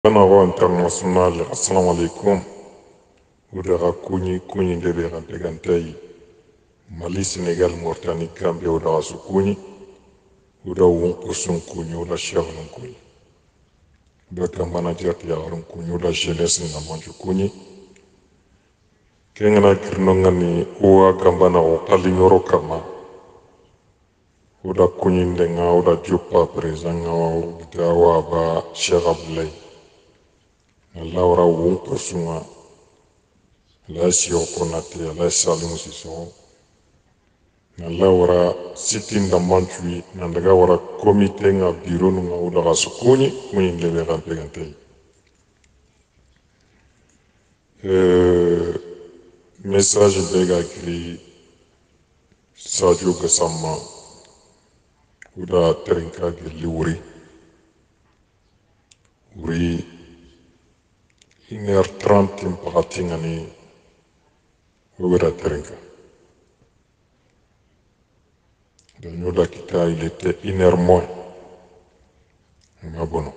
Kanaro international, assalamu alaikum. Udara kuni ndebe gantai. Mali, Sénégal, Mauritanie, Gambie, udara sukuni. Uda wonkusun kuni, uda shagulun kuni. Uda kambana jati yagarun kuni, uda jeunesse na manju kuni. Kengana kirnongani uwa kambana ukali nyoro kama. Uda kuni ndenga, uda jupa prezanga wa uda waba shagabulai. Allah ora wonkusunga. La siyo konate, la salimu siso. Nalla wara sitin da mantui, nandaga wara komite nga biro nga udaga sukuni, muni ndebe gampe gantei. Message bega kiri Sadio Gassama uda terinka gili wuri 1h30 mpakati ngani uda terinka. Nous kita il était 1h moins. Ma bon.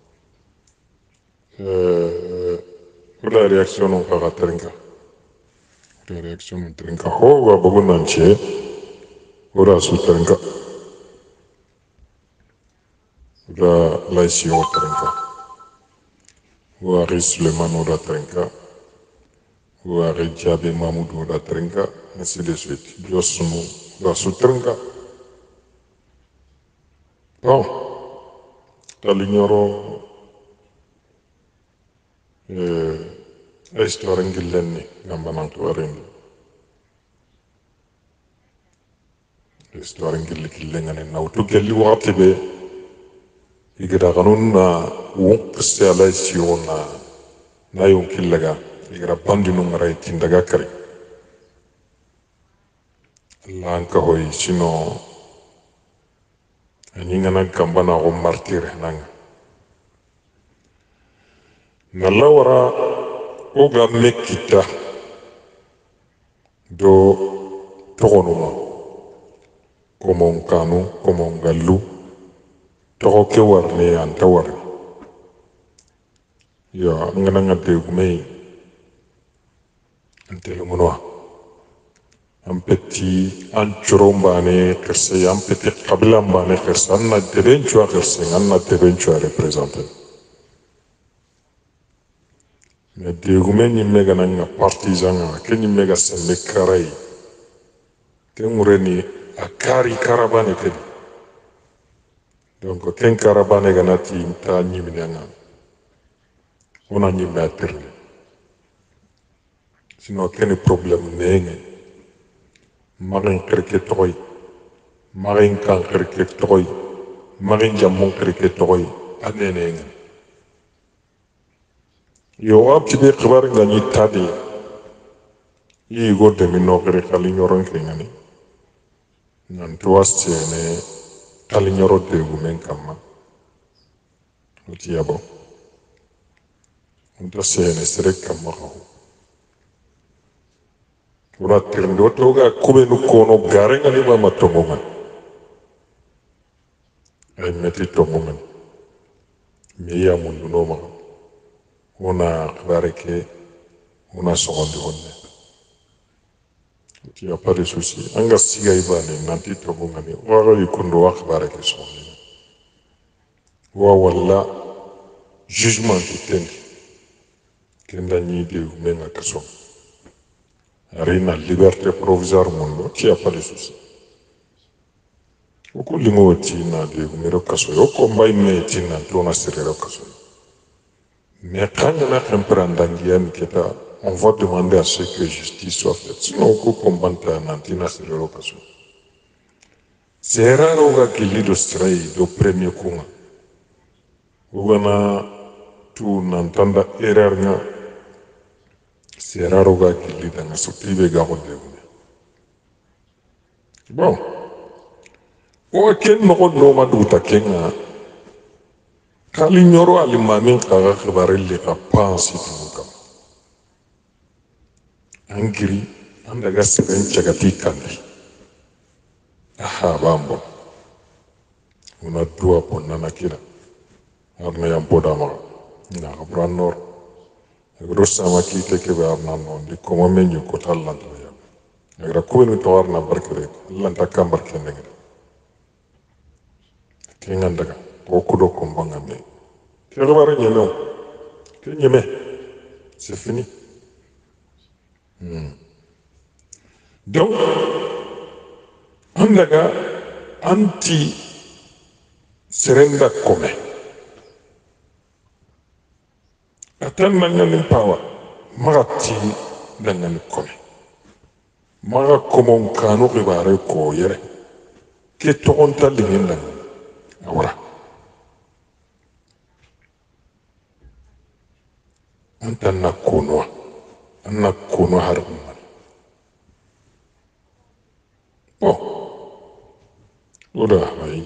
La réaction on va trinka. La réaction on trinka. Oh wa bogo nanche. Ora su trinka. La laisi o trinka. Wa Suleiman ora trinka. Wa Jabe Mahmoud ora trinka. Ainsi de suite. Biosunu ora su trinka. Bon, talignoro histoire ngillenni gambananto arendi histoire ngilli killengani nawtu gelli wakati be igada kanun na wonqiste alay siyo na yon killaga igada bandinu ngaray tindaga kari Allah anka hoy sino ngana kambana ko martire nanga nalla wara oga mekita do togonuma komon kanu komon gallu togo ke warne anta warne ya ngana ngade gumei antele munwa ampeti anchurombane kerse ampeti kabilambane kerse anna debenchua kerse anna debenchua représenter mais degume ni mega nanga partisan ke ni mega sembe karai ke mureni akari karabane kedi donc ken karabane ganati ta nyimina ona nyimna terle sino ken problème nenge marin kerke toy marin kan kerke toy marin jamon kerke toy anene yo abtide khibar ngani tadi yi go de minno kere kali nyoron ke ngani nan tuwaste ne kali nyoro de gumen kama utiyabo unta sene serek kama ko ura tirndo toga kube nu kono gare ngani mama tomongan ay meti tomongan miya mundu no ma ona bareke ona seconde honne il n'y a pas de souci anga siga ibane nanti tomongan waro ikundo wa bareke seconde wa walla jugement kitendi kenda ni de menga kaso Arena liberté provisoire mondo, il n'y a pas de souci. Au coup, l'ingo tina de numéro kaso, au combat me tina tona serrero kaso. Mais quand on a un prandangian keta, on va demander à ce que justice soit faite. Sinon, au coup, combat nantina serrero kaso. C'est rare au gars qui lit le stray du premier coup. Ougana tout n'entenda erreur nga. C'est rare au gars qui lit dans la soutibe garonde. Bon. O ken no no maduta kenga. Kali nyoro alimamin kaga khibarelli ka pansi tuka. Angiri andaga seben chagati kandi. Aha bambo. Una dua ponna nakira. Arna yam podama. na kabran nor agro sama kite ke bar na no di ko mo menyu ko tallan to ya agra ko ni to warna barkere lan takam barkere ne ke nganda ko ko do ko mbanga me ke bar nyeme ke nyeme c'est fini donc andaga anti serenda kome atan nanganin pawa magati nanganin kome maga komon kanu ribare ko yere ke togon talingin nan awara anta na kono har man oda hay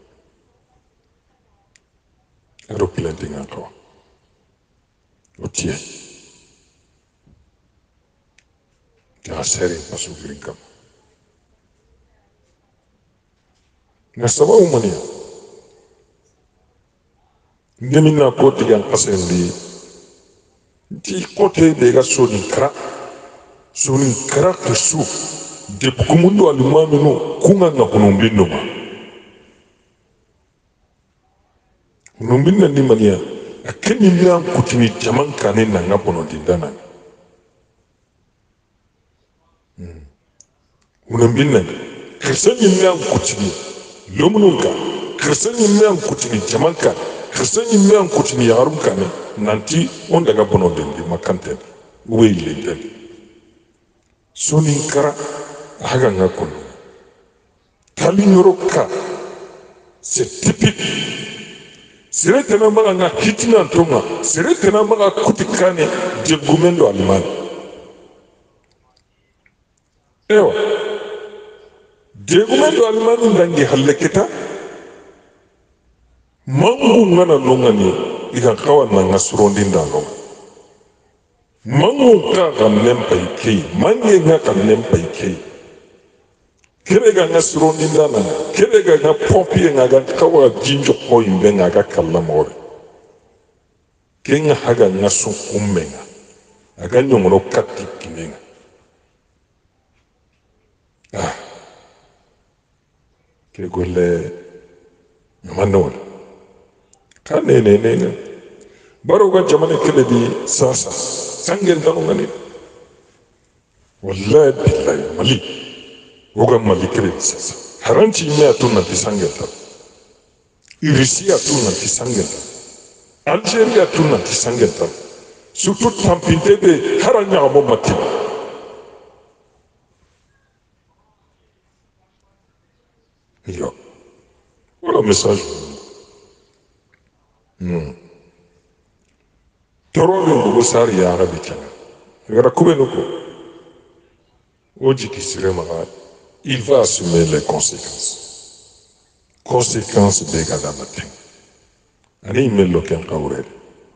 aeroplane dinga kawa otie ta seri pasu grinkam na sababu mania ngemina ko tigan kasendi di kote de ga sonin kara kesu de kumundo alimamino kunga na kunumbino ma kunumbino ni mania akeni mian kutini jaman kane na ngapono dindana kunumbino krisenyi mian kutini lomununka krisenyi mian kutini jaman kane krisenyi mian kutini yarum kane nanti on daga bono dindi makante weile dindi sonin kara haga ngakono kalinyoroka c'est typique siretena maga nga hitina ntonga siretena maga kutikane je gumendo alimani ewa je gumendo alimani ndangi haleketa mangu ngana nongani ika kawa na ngasurondi ndalonga mangu ka nempa ikei mange nga ka nempa ikei kerega ngasurondi ndana kerega nga pompier nga ga kawa jinjo ko imbe nga ga kala more kenga haga ngasu ummenga aga nyongono katti kinenga ke golle manol kane baro ga jamane kele di sasa sangen tanu ngani wallahi billahi mali oga mali kele di sasa haranti me atuna di sangen tanu irisi atuna di sangen tanu algeria atuna di sangen tanu surtout tampinte be haranya amo mati yo voilà message Torolin bugu sari ya arabi kana gara kubenu ko oji kisire maga il va assumer les conséquences de gadamatin ani mello ken kawrel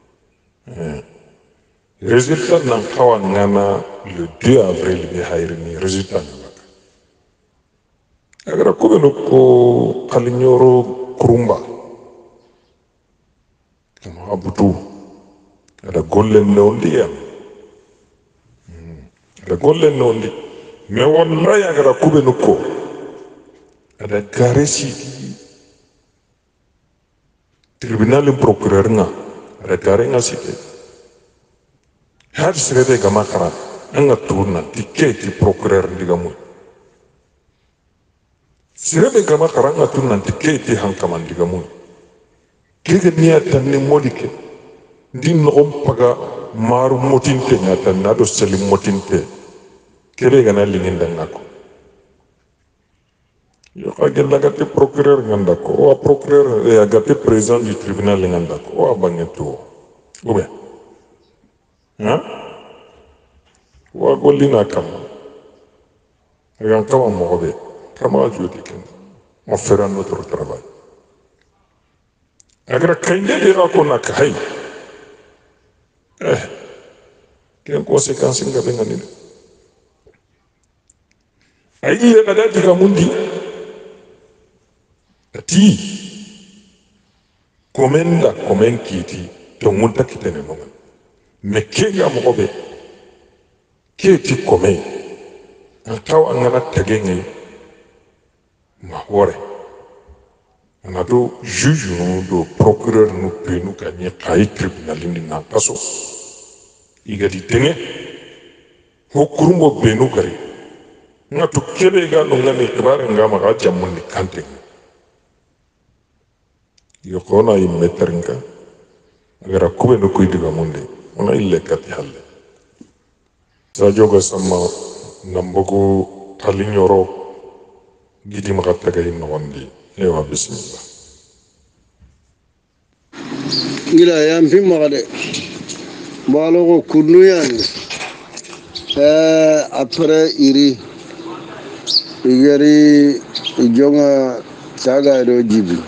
résultat nan kawa ngana le 2 avril bi hayrini résultat ngaka gara kubenu ko kalinyoro kurumba kama abutu ada gollen nondi ya ada gollen nondi me wallahi agara kubenu ko ada garesi tribunal procureur nga ada garenga site har sirede gama kara anga turna tiketi procureur ndigamu sirede gama kara anga turna tiketi hankaman ndigamu kege niya tanni modike din nogom paga maru motinte nyata nado selim motinte kebe gana lingin dangako yo kage lagate procureur ngandako o procureur e agate président du tribunal ngandako o abangeto obe wa golina kama egan kama mogobe kama jodi ken on fera notre travail agra kainde de ko nakai quelle conséquence nga benga ni ayi le kada diga mundi ati komenda komen kiti to ngunta kitene no me kenga mo be ke ti kome taw angana tagenge ma hore ana do juge no do procureur no pe no kanye kai tribunal ni na kaso igadi tenge ho kurumbo be no kare nga to kebe ga no ngani ibare ngama ga jammun ni kante yo kona i meteringa agara kube no koy diga munde ona ille kati halle sa joga sama nambogo talinyoro gidi makatta ga inno wandi ewa bismillah gila yampi magade balogo kunu yani après iri igeri ijonga saga do jibi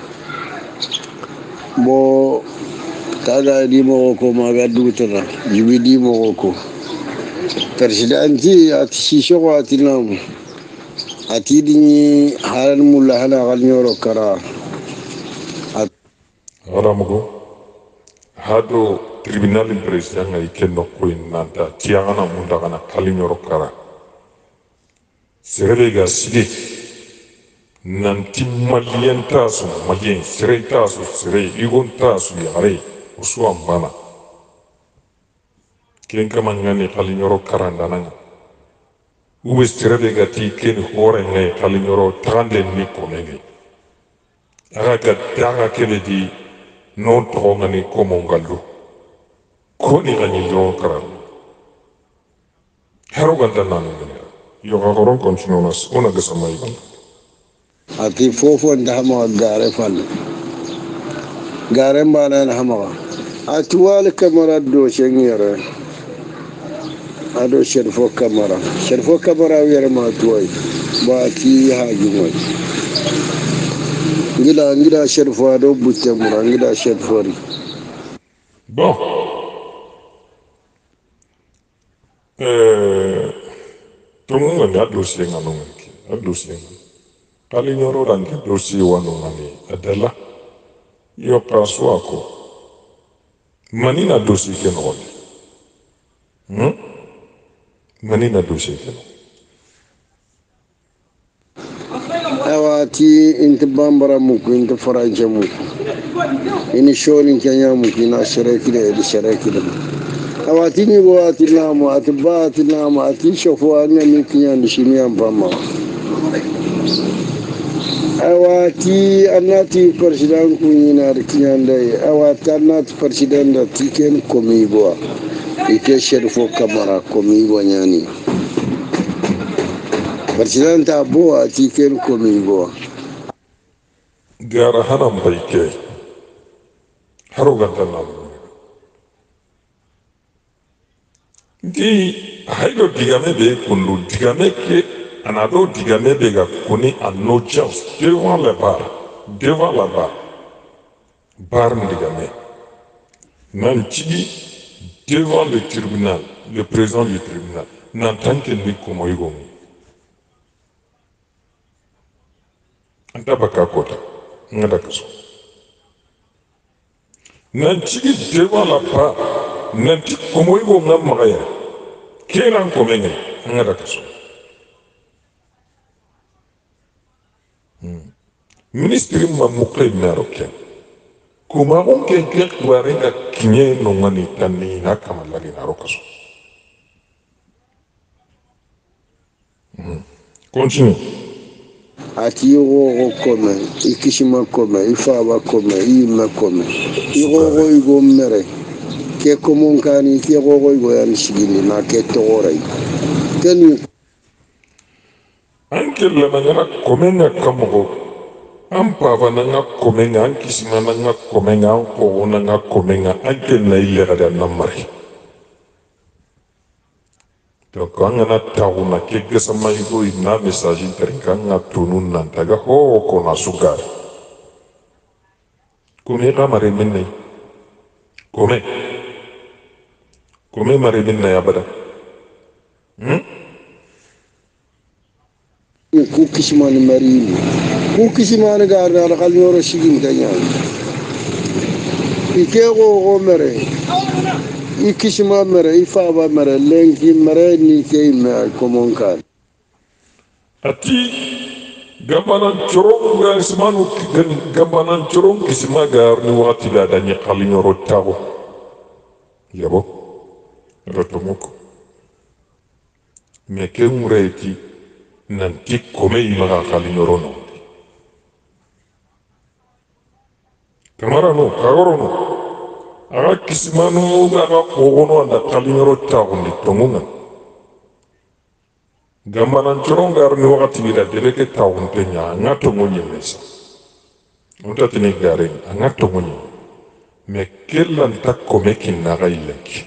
bo kaga di mo ko maga dutana jibi di mo ko presidenti ati shisho ati nam ati dini halan mulla hala gal nyoro kara aramugo hado tribunal president ngai kenno ko nanta tiagana munda kana kalinyoro kara serebe ga sidi nanti malien tasu malien sere tasu sere igon tasu yare usuam bana ken kama ngani kalinyoro kara ndananga ube serebe ga ti ken hore ngai kalinyoro tande ni komenge aga ga daga kele di non tongani komongalu koni gani yon kara hero ganda nanu yo ga goron continuous ona ga samay ati fofo ndama gare fal gare mbana na hama ati wal kamera do shengere ado sherfo kamera were ma toy ba ti haji moy ngida sherfo ado butte mura ngida sherfo ri bon tumunga ni dossier ngano ngaki dossier kali nyoro rangi dossier wano ngani adala yo praso ako manina dossier keno manina dossier keno awati inta bambara muku inta faranje muku ini shorin kenya muku ina sharaki da sharaki da awati ni bo ati namu ati ba ati namu ati shofo anya mikinya nishimi ambama awati anati president kunyina kinyande awati anati president da tiken komibo ike sherfo kamara komibo nyani president abo ati ken komibo gara hanam baike haro ganda namu di haydo digame be kundu digame ke anado digame be ga kuni en audience devant la barre digame nan tigi devant le tribunal le président du tribunal nan tanke ni komo yigo anta baka kota ngada kaso nan tigi devant la barre nan ti komo yigo ngam magaya kenan komenge ngada kaso ministre ma mukle maroke kuma onke ke warenga kinye no ngani tanni na kama lagi na rokaso continue ati yogo kome ikishima kome ifaba kome yima kome yogo igo mere ke komonkani ke yogo igo yan shigini na ke togorai kenu anke la mangana komenga kamogo ampava nanga komenga ankisima nanga komenga anko nanga komenga anke na ile kada namari donc angana tauna ke gesama igo ina message interinga tunun nantaga ho kona sugar kome kamare minne kome mare minne abada ku kishimani marini ku kishimani garna kal yoro shigin tanya ike go mere ikishima mere ifaba mere lenki mere ni ke me komonkan ati gambanan corong ga ismanu gambanan corong kisima gar ni wakati la danya kalinyoro tago yabo rotomoko me ke mureti nanti kome imaga kalinyoro no kamara no kagoro no aga kisimanu aga kogono anda kalinyoro tago ni tongunga gambanan corong gar ni wakati la deleke tago ntenya ngato ngonye mesa unta tini garen ngato ngonye me kellan takkome kinnaga ilenki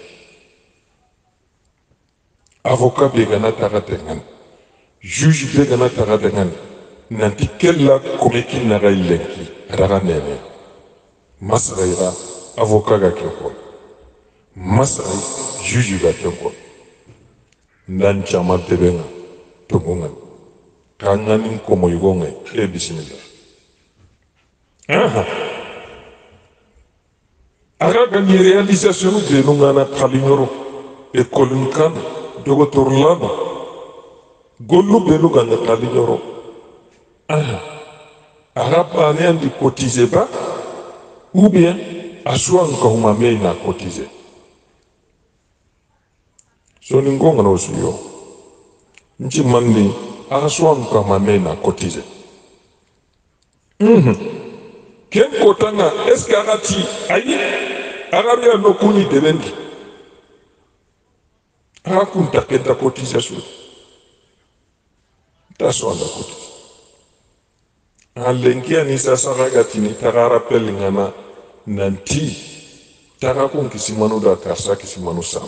avocat be gana taga dengan juge be gana taga dengan nanti kella kome kinnaga ilenki adaga nene masraira avocat ga kenko masrai juge ga kenko ndan chama tebenga tongunga kanganin komo yugonga e bismillah aha aga gani réalisation de nungana kalinyoro école kan dogotor lama gollu belu ganga kalinyoro aha aga bane andi cotiser ba ou bien aswan ko huma me na cotiser so ni ngonga no suyo nci mandi aga swan ko huma me na cotiser ken kotanga est-ce que aga ti ayi aga ria no kuni debendi aga kunta kenta cotisation ta so anda cotiser alenki ani sasa raga tini taga rappel ngana nanti taga kun kisimanu da karsa kisimanu sam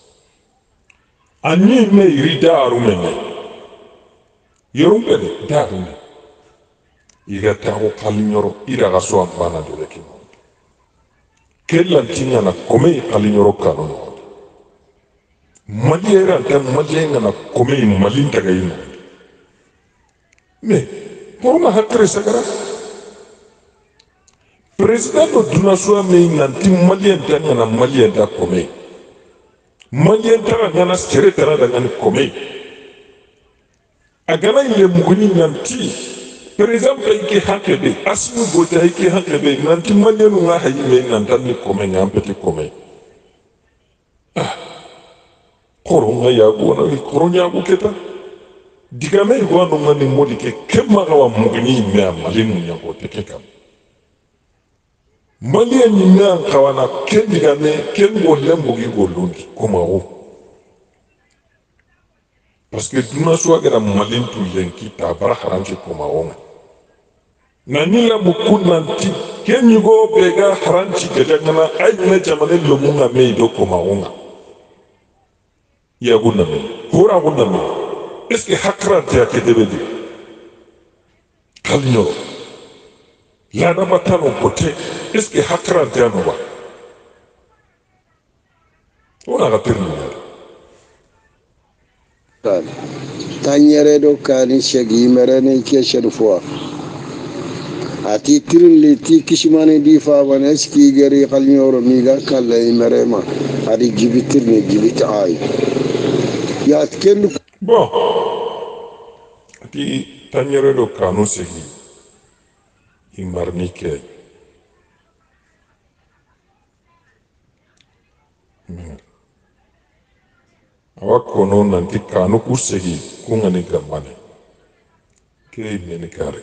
ani me irida arumene yorumpene da arumene iga tago kalinyoro ira ga so ambana de lekimo kellan tingana kome kalinyoro kanu maliera tan malienga na kome malinta ga yino me porma hakre sagara president do duna so me nanti malien tan na malien da kome malien tan ngana secrétaire da ngani kome agana ile muguni nanti par exemple ike hakebe asmu bota ike hakebe nanti malienu nga hayi me nantan ni kome ngam peti kome koronga yago na koronya yago keta digame go no ngani modi ke kemma ga wa mugni me amalinu nyago te kekam malien ni na kawana ken digame ken go lembugi go lundi koma o parce que duna so ga malin tu yenki ta bara haranci koma o nani la mukunanti ken yugo bega haranci ga ngana ay na jamane lo munga me do koma o ya gunna me hora gunna me est-ce que hakrante ya kedebedi kalino la na matano kote est-ce que hakrante ya no ba ona ga terminal kan tanyere do kani shegi merene ke sherfo ati tirin ti kishimane di fa wana ski gari kalnyoro miga kala merema adi gibitir ne gibita ay ya ken bon ati tanyere do kanu segi imarnike awa kono nanti kanu kusegi kungani gamane ke meni kare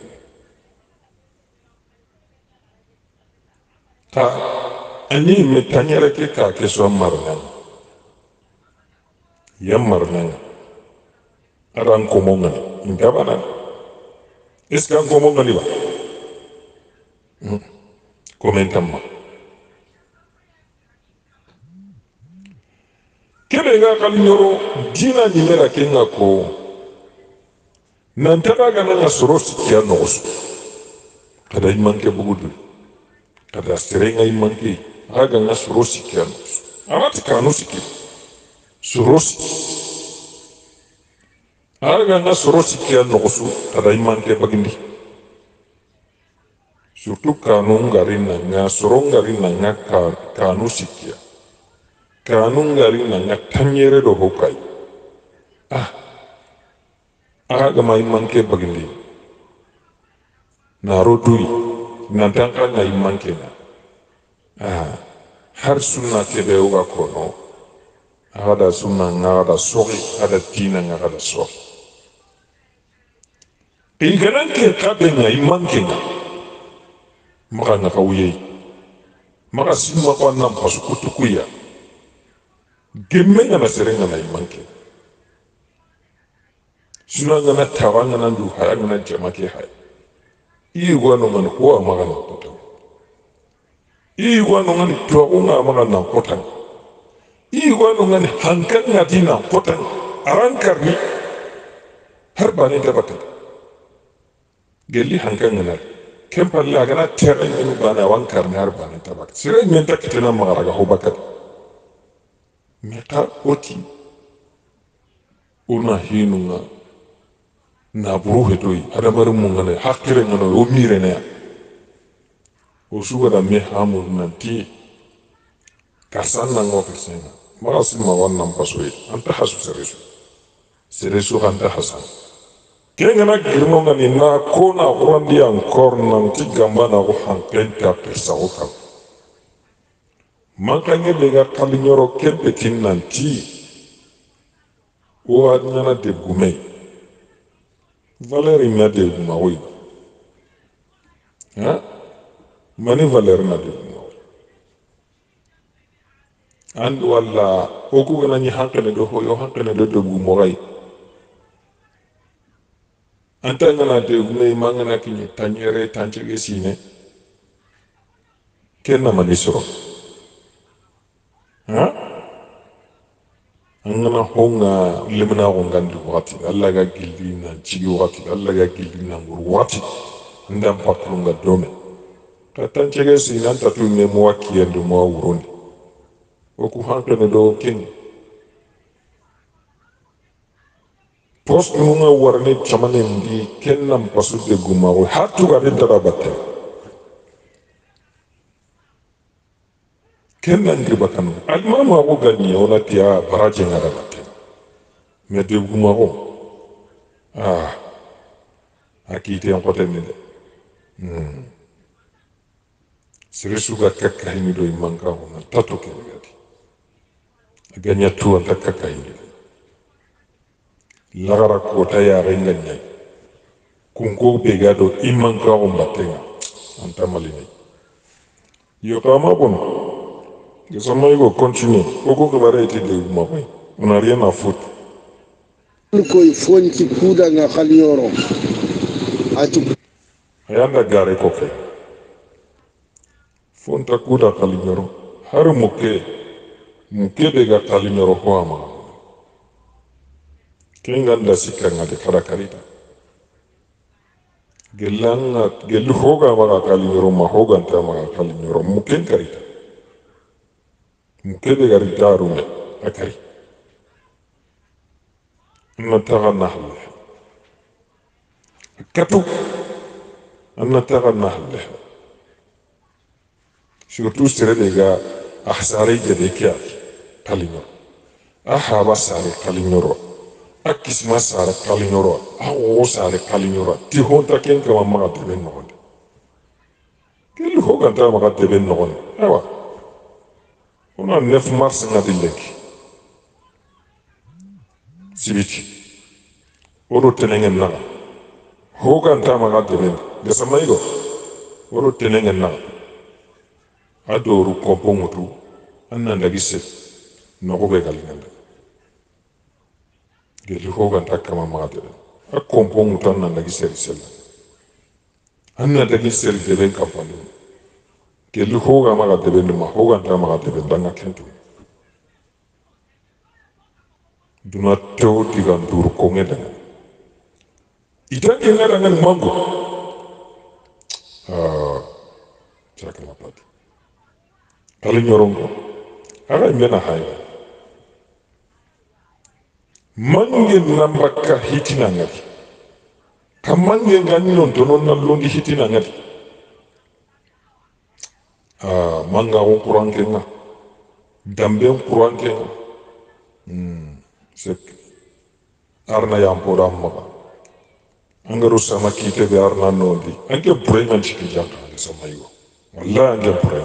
ta ani me tanyere ke ka ke so marnan ya marnan aran ko mongani ngabana est-ce que ko mongani ba komentamma kebe ga kalinyoro dina nimera kenga ko nantaka gana nga soro sikia nogosu kada imanke bugudu kada serenga imanke aga nga soro sikia nogosu amati kanu siki soro siki aga nga soro sikia nogosu kada imanke bagindi surtout kanu ngari na nga soro ngari na nga kanu sikia kanu ngari na nga tanyere do hokai aga gama imanke bagindi na rodui nantanka nga imanke na har sunna kebe uga kono aga da sunna nga aga da soki aga da tina nga aga da soki iganan ke kabe nga imanke nga maka nga kawuyei maka simma kwa nam pasu kutukuya gemme nga na serenga na imanke suna nga na tawa nga na ndu haya nga na jama ke haya iyi gwano nga na kuwa maka na kutang iyi gwano nga ni tuwa unga maka na kutang iyi gwano nga ni hankan nga di na kutang aran karni har bani tabaka gelli hankan nga na kempalle agana tere ngenu bana wan karni har bani tabaka sire menta kitena maka raga hobaka meka oti una hinu nga na buru hetoi adamari mungane hakire ngano o mire ne o suga da me hamu nanti kasan na ngo kesena magasi ma wannan pasoi anta hasu seresu anta hasan kenga na girmo ngani na kona urandi ankor nanti gamba na ko hankenta pesa oka makanya bega kalinyoro kempetin nanti o adnyana de gumei Valeri m'a dit oui. Mani Valeri m'a dit and walla oku gana ni hankene do ho yo hankene do dogu moray anta ngana de gumay mangana ki tanyere tanchege sine kenna mani soro angana honga limna ngandi wati alla ga gildi na cigi wati alla ga gildi na ngur wati ndam patlunga dome tanchege sine anta tu ne mo wakiyendo mo wurondi oku hankene do ken post nunga warne chamane ndi kennam pasu de gumawo hatu ga dara batte kennan ndi bakanu almama ko gani ona tiya baraje ngara batte me de gumawo akite en kote ni de sirisu ga kakkaini do imanka ona tato ke gadi aganya tu anta kakkaini lagara kota ya renga nyai kungo begado imanka on batenga anta malini yo kama bon que sama yugo continue koko ko bare ite de maboy on a rien à foutre ko fonti kuda nga khalioro atu ayanda gare ko fe fonta kuda khalioro har muke be ga khalioro ko ama kenganda sikanga de kada karita gelu hoga maga khalioro ma hoga anta maga khalioro muken karita mukebe gari darume akari nataga nahle katu nataga nahle surtout sere dega ahsare jede kia kalinyo ahaba sare kalinyoro akisma sare kalinyoro awo sare kalinyoro ti honta ken kama maga deben nogonde kelu hoga ta maga deben nogonde awa ona 9 mars ngadi leki sibiti oro tenengen naga hoga anta maga deben de samaigo oro tenengen naga adoru kompo mutu anna ndagi set nogo be galinganda geli hoga anta kama maga deben a kompo mutu anna ndagi seri sella anna ndagi seri deben kampani geli hoga maga deben ma hoga anta maga deben danga kentu duna tew diga nduru konge danga itange ngada ngan mango chakala pati kali nyorongo aga mena haya mange nambaka hitina ngati kamange ngani non tonon na londi hitina ngati manga on kuran kenga damben kuran kenga c'est arna yampoda maga angaro sama kite be arna nondi anke pure man chiki jaka sama yo wallahi anke pure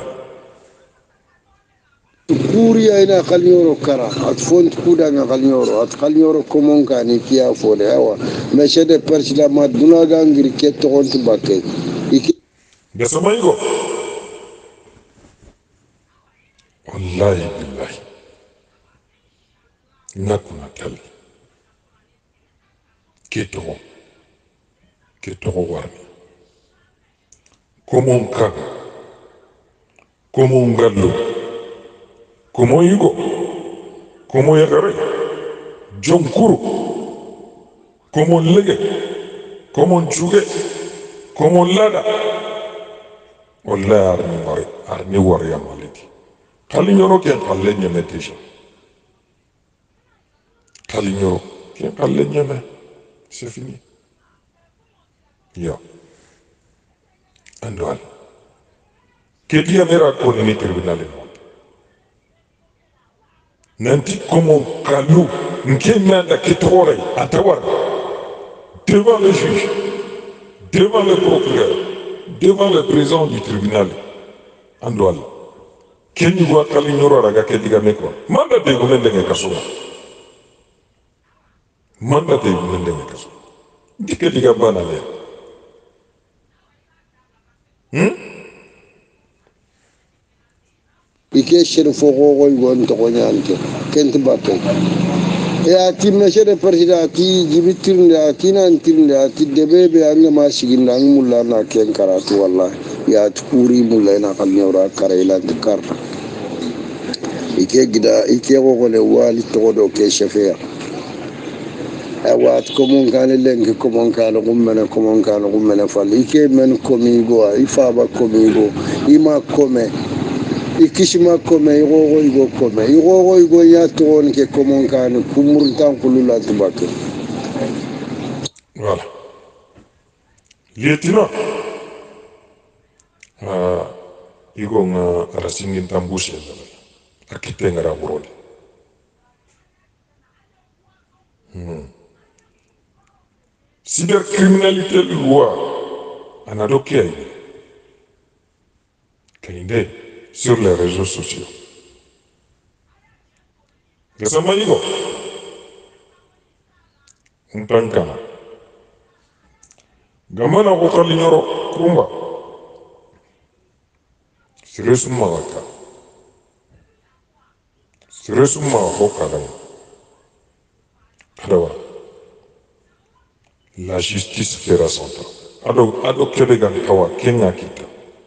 kuriya ina kalinyoro kara at font kuda nga kalinyoro at kalinyoro komonka ni kia fode awa meshe de persila maduna gangiri keto konti bakke be sama yo wallahi billahi nakuna tali ketogo warni komon kan komon gallo komo yigo komo yagare jonkuru komo lege komo juge komo lada wallahi arni wari ya maliki kali nyoro ken kalle nyeme deja kali nyoro ken kalle nyeme c'est fini yo andwal ke dia mera ko ni tribunal nanti comment kalu nke manda ketore atawar devant le juge devant le procureur devant le président du tribunal andwal kenyu gwa kali nyoro raga ke diga meko manda de gumende nge kasuma manda de gumende nge kasuma dike diga bana le ike shere fogo gon to nyante kent batte e ati meshere persida ati jibitirnde ati nantirnde ati debebe anga masiginda ang mulla na ken karatu wallahi ya tukuri mulla na kalnyora karailan kar ike gida ike gogole wali todo ke chefia awat komon kan lengi komon kan gummene fal ike men komigo ifa ba komigo ima kome ikishima kome igo kome igo ya toon ke komon kan kumurtan kulula tubake voilà lieutenant igo nga rasingin tambushi akite ngara burodi cybercriminalité loi anadokia kainde sur les réseaux sociaux gasama igo untankana gamana ko kali nyoro kumba siresuma waka siresuma ko kadawa la justice fera son temps ado kebe gan kawa kenya kita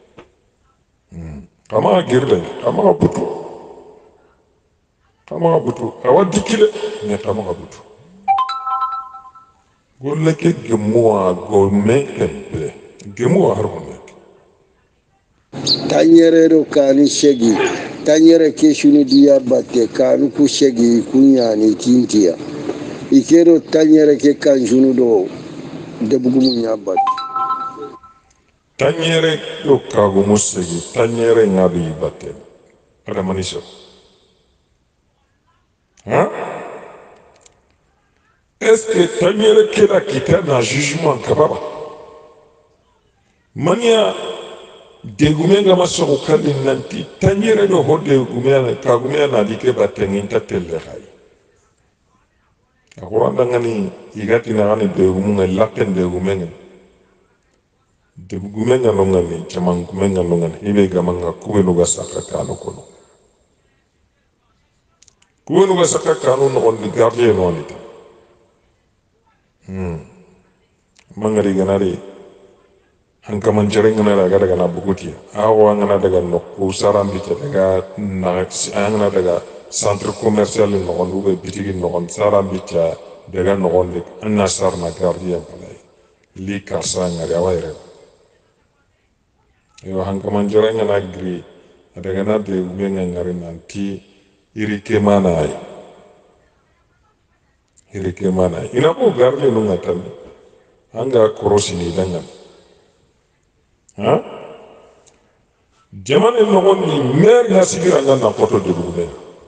kama girle kama butu awa dikile ne kama butu golle ke gemua gomme kempe gemua harone tanyere do kani shegi tanyere ke shuni diya batte kanu ku shegi kunyani tintia ikero tanyere ke kanjunu do debugumu nyabat tanyere do kago musegi tanyere ngadi batte ada maniso est-ce que tanyere keda kita na jugement kababa mania degumenga masoko kali nanti tanyere do ho degumena kagumena na dike batte nginta telle hay akuranda ngani igati na ngani degumenga lakken degumenga degumenga no ngani chamangumenga no ngani ibe gamanga kubenu gasaka kano kono kubenu gasaka kano no on gardien no ni mangari ganari angka mencereng ngana daga na bukuti awa ngana daga no usaran bica daga na ngana daga centre commercial no on ube bitigi no on saran bica daga no on dik anna sarna gardien palai li karsa ngari awaire yo angka mencereng ngana gri daga na de ube ngari nanti iri kemana ina ko gardien no ngatan anga korosi ni dangan jamane nogondi maire nga sigira nga na koto debugume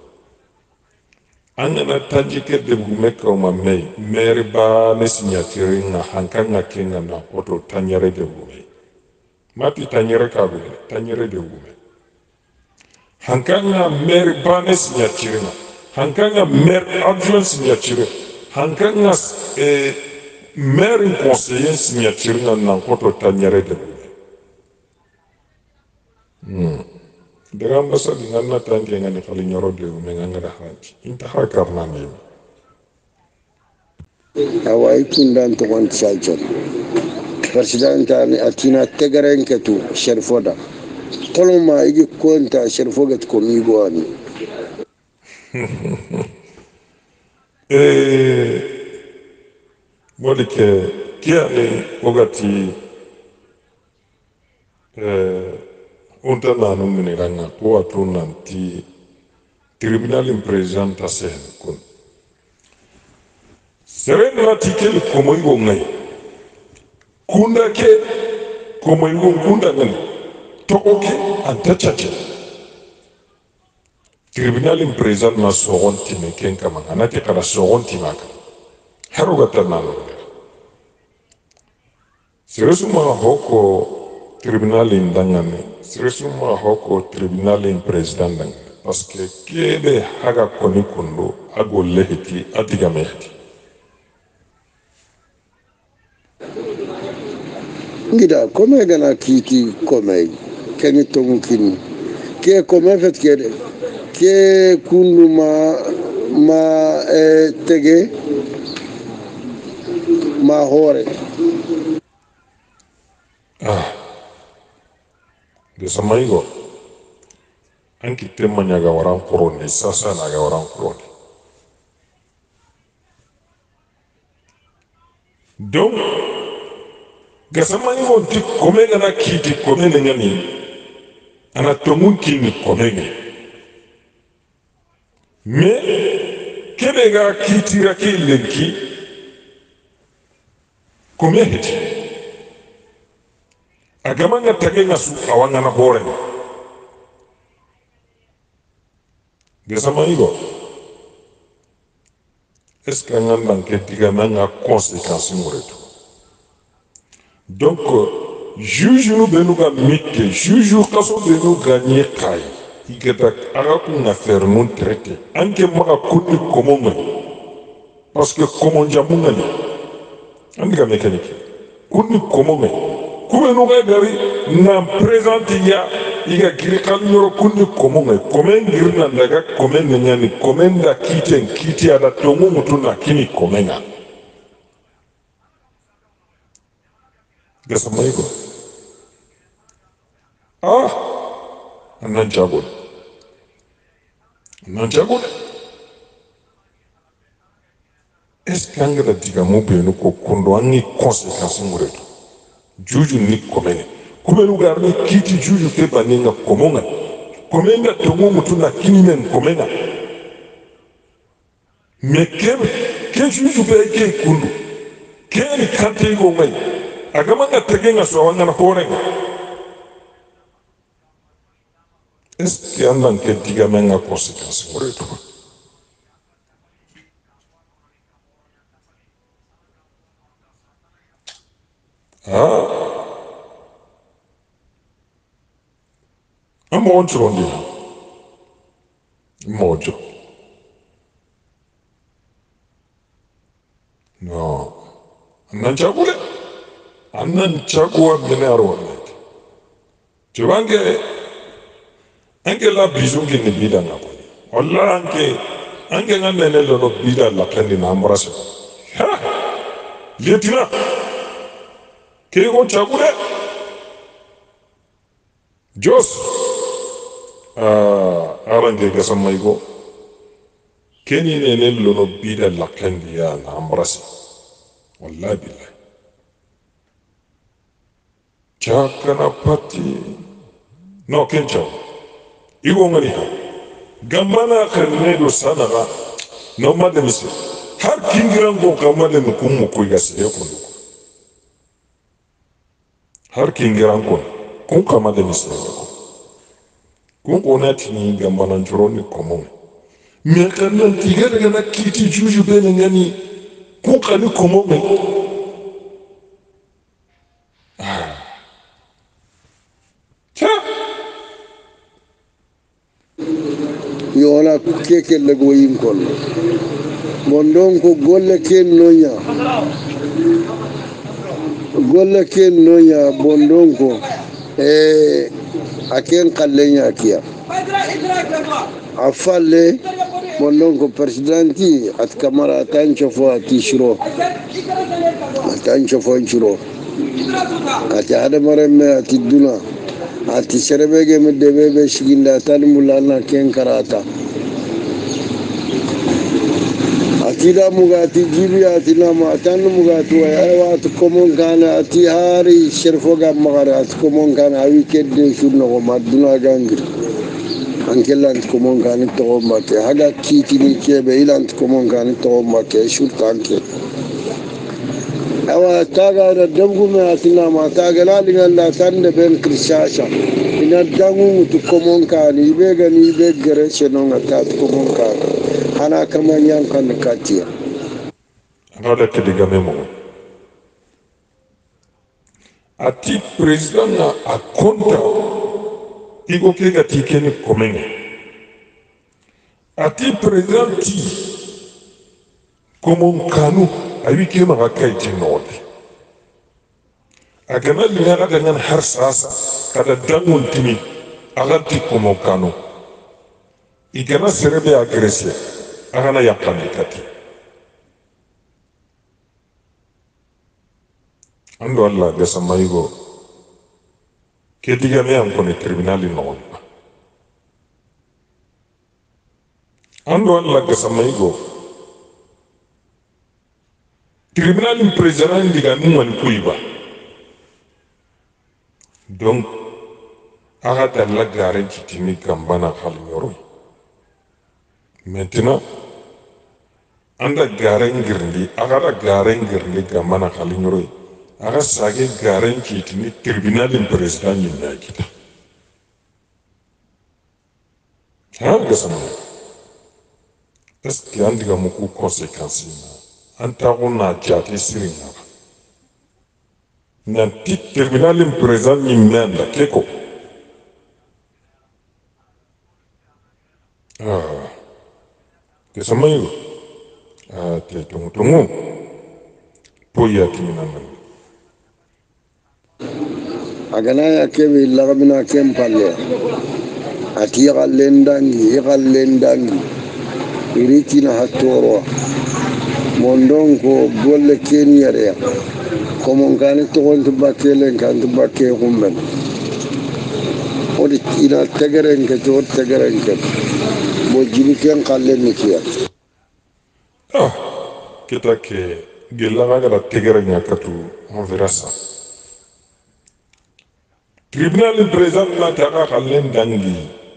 angana tanjike debugume kawma mei maire ba ne signature nga hankanga kenga na koto tanyere debugume mati tanyere kabule tanyere debugume hankanga maire ba ne signature nga hankanga maire adjoint signature hankanga maire conseiller signature nga na koto tanyere debugume daga ambasadi nganna tanke ngani khali nyoro de menga da haji inta hakarna ni awai kundan to kon saljon president ani atina tegaren ketu sherfoda koloma igi konta sherfogat ko mi goani modike kiani ogati unta nanu miniranga ko atu nanti tribunal president tasen kun seren ratikel komoygo ngai kunda ke komoygo kunda ngani tokoke anta chache tribunal president na sogonti ne ken kama anati kala sogonti maka haruga nanu seresuma hoko tribunal indangane seresuma hoko tribunal president dangane parce que kebe haga koni kundo ago lehiti adiga mehti ngida kome gana kiti kome keni tongukin ke kome fet ke kundu ma tege ma hore de samaigo anki temma nyaga waran koroni sasa naga waran koroni donc gasamaigo ti kome gana kiti kome ngani ana tongun kini kome ngani mais kebe ga kitira ki lenki kome heti agamanga tagenga su awangana hore gasamaigo est-ce que nganda nke diga nanga conséquence ngoreto donc juge nu benu ga mitte juge kaso benu gagner kai igeta aga kun affaire non traité anke maka kunni komonga parce que komon jamunga ni andiga mécanique kunni komonga kubenu ga gari na présente ya iga girikal nyoro kunni komonga komen girna daga komen nyani komen da kiti ada tongu mutuna kini komenga gasamaigo anan jago est-ce que angada diga mo benu ko kondo angi conséquence ngureto juju ni komene kubenu garni kiti juju ke baninga komonga komenga tongu mutuna kini men komenga mais ke juju be ke kundu ke ni kante go ngai agamanga tegenga so wangana horenga est-ce que andan ke diga menga conséquence ngureto amogon curondi mojo no annan cagule annan caguwa mene arwannete cobange anke la bisonke ni bida nga ko walla anke nga nene lono bida la kendi na ambrase ha lietina ke ko cagule jos arange gasamaigo keni nene lono bida la kendi ya na ambrase wallahi billahi chakana pati no kencho igo ngani ha gamana kharne do sanaga no mademise har kingirango kamale nukumu kuigasire kundu har kingirango kun kamademise kun kona tini gambanan juro ni komo me kana tigara gana kiti juju be ngani kun kani komo me cha yola keke lego yin kono mondon ko golle ken nonya bondon ko aken kallenya kiya afalle mondon ko presidenti at kamara tancho fo atishro ati adamare me ati duna ati serebege me debebe shiginda talimulana ken karata atida mugati jibi ati nama tanu mugati wa aywa ati komon kana ati hari sherfoga magara ati komon kana awi kedde shurno ko maduna gangir ankela ati komon kana to make haga kiti ni kebe ila ati komon kana to make shurtanke awa taga da dangu me ati nama taga la linganda tande ben krishasha ina dangu mutu komon kana ibega ni ibegere shenonga tat komon kana ana kama yankan katia ngada kediga memo ati president na akonta igo kega tikeni komenge ati president ti komon kanu awi ke maga kaiti nodi agana linga gangan har sasa kada dangun timi agati komon kanu igana serebe agrese agana yakani kati ando Allah gasa maigo ke diga me am kone tribunali non ando Allah gasa maigo tribunali president diga numan kuiba donc aga dalla garen kitini kambana hal yoro maintenant anda garen girndi aga da garen girndi kambana hal yoro aga sage garen kitini tribunalin president yinna kita ha gasama est-ce que andiga muku conséquence na anta ona jati siringa nanti tribunalin president yinna keko gasama yo te tungu poya kimina nan agana ya kebe lagamina kempalle ati yagallendangi iritina hatoro mondon ko golle keniyare komon kani togon tubakelen kan tubakke humben odi ina tegerenke to tegerenke bo jibi ken kallen nikiya kita ke gelaga gara tegerenya katu on verra ça tribunal président na taka kallen dangi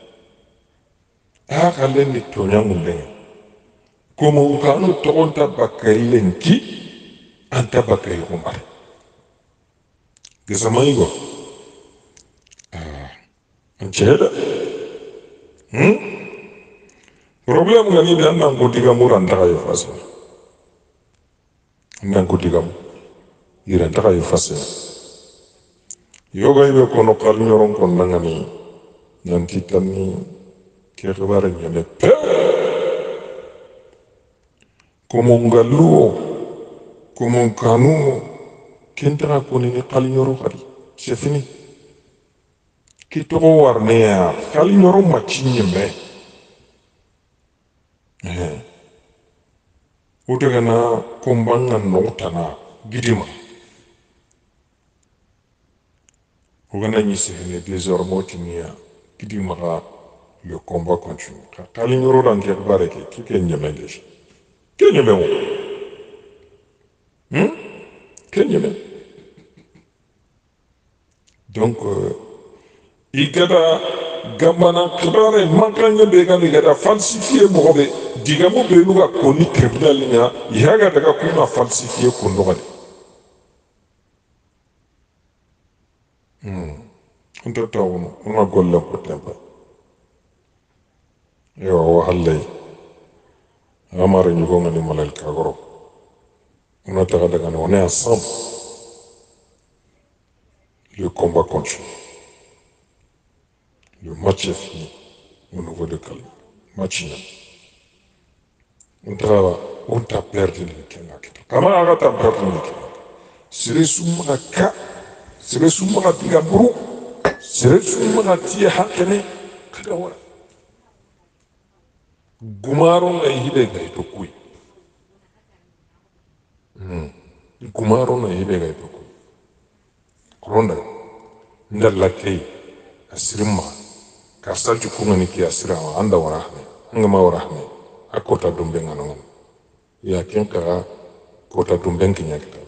kallen ni tonya munde komo kanu togon tabakailen ki anta bakai umar gesamaigo ancheda problem ngani dan nang kutiga muranda kayo fasa nang kutiga iranda kayo fasa yoga ibe kono kalnyoron kon nangani nanti tani ke khabare nyane pe komongaluo komonkanu kentara koni ni kalnyoro kadi c'est fini kitogo warnea kalnyoro machinyembe utagana kombanga notana gidima ugana nyisifine désormais tinia gidima le combat continue kali nyoro danke bareke kike nyemenge kenyeme mo kenyeme donc igada gambana kibare mankanya be ga igada falsifier mo be digamo be nuga koni tribunal nya yaga daga kuna falsifier ko ndogale on ta tawono on ma golle ko tempa yo wa hallay amara nyugo ngani malal kagoro on taga daga on est ensemble, le combat continue, le match est fini au niveau de Calais, match on t'a perdu le Kenya. Comment on a perdu le Kenya? C'est summa ka, c'est summa diga buru, c'est summa tia hakene kada wala. Gumaro na hibe ga ito kui. Gumaro na hibe ga ito kui. Koronda ndalla kei asirma karsa jukunga ni ki asirama anda warahme angama warahme akota dumbe ngano ya kenka kota dumbe kinyakita